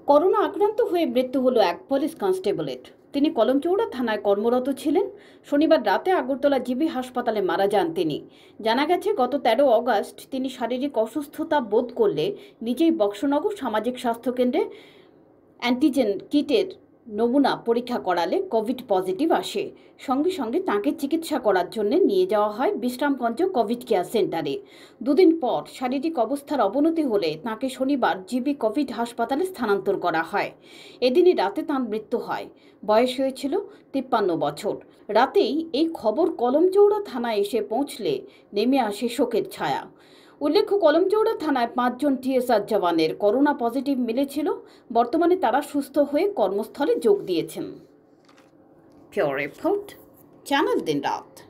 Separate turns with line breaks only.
Corona আক্রান্ত হয়ে মৃত্যু হলো এক পুলিশ কনস্টেবলের। তিনি কলমচৌড়া থানায় কর্মরত ছিলেন। শনিবার রাতে আগরতলা জিবি হাসপাতালে মারা যান তিনি। জানা গেছে, গত 13 অগস্ট তিনি শারীরিক অসুস্থতা বোধ করলে নিজেই বক্সনগর সামাজিক স্বাস্থ্য কেন্দ্রে অ্যান্টিজেন কিটের নমুনা পরীক্ষা করালে কোভিড পজিটিভ আসে। সঙ্গে সঙ্গে তাঁকে চিকিৎসা করার জন্য নিয়ে যাওয়া হয় বিশ্রামগঞ্জ কোভিড কেয়ার সেন্টারে। দুদিন পর শারীরিক অবস্থার অবনতি হলে তাঁকে শনিবার জিবি কোভিড হাসপাতালে স্থানান্তর করা হয়। এদিনই রাতে তাঁর মৃত্যু হয়। বয়স হয়েছিল 53 বছর। রাতেই এই খবর কলমচৌড়া থানায় এসে পৌঁছলে নেমে আসে শোকের ছায়া। উল্লেখ্য, কলমচৌড়া থানায় 5 জন টিএসআর জওয়ানের করোনা পজিটিভ মিলেছিল। বর্তমানে তারা সুস্থ হয়ে কর্মস্থলে যোগ দিয়েছেন। পিওর রিপোর্ট, চ্যানেল দিন রাত।